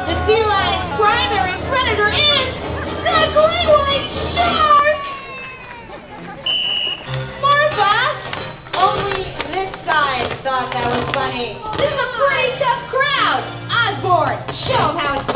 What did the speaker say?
The sea lion's primary predator is the great white shark! Martha, only this side thought that was funny. This is a pretty tough crowd. Osborne, show 'em how it's